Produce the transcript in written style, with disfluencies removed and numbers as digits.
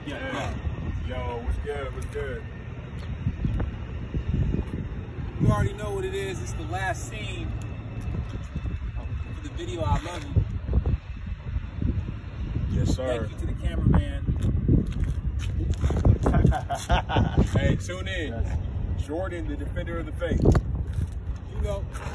Yeah. Yo, what's good? What's good? You already know what it is. It's the last scene for the video. I love you. Yes, sir. Thank you to the cameraman. Hey, tune in. Jordan, the defender of the faith. You know.